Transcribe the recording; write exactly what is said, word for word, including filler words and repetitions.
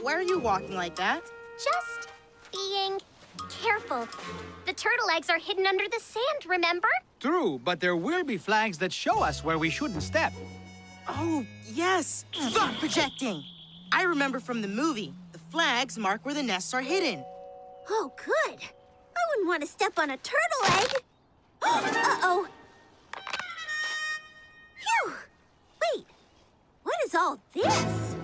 why are you walking like that? Just being careful. The turtle eggs are hidden under the sand, remember? True, but there will be flags that show us where we shouldn't step. Oh, yes. Stop projecting. I remember from the movie. The flags mark where the nests are hidden. Oh, good. I wouldn't want to step on a turtle egg. Uh-oh. Phew! Wait, what is all this?